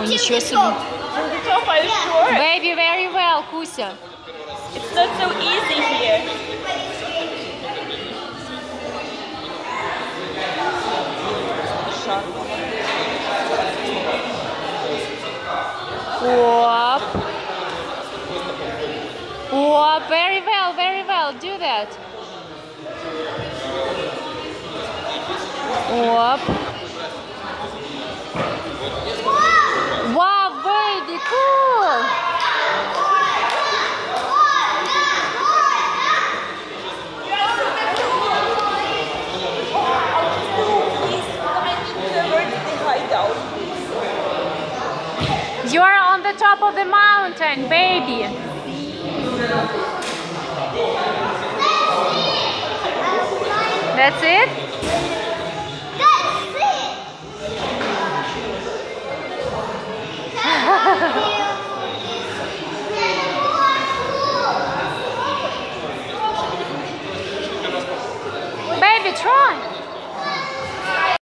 Ничего себе. From the top, are you sure? Baby, very well, Kusia. It's not so easy here. Whoop. Whoop. Very well, very well. Do that. Whoop. Wow, baby, cool. You are on the top of the mountain, baby. That's it? Baby, try.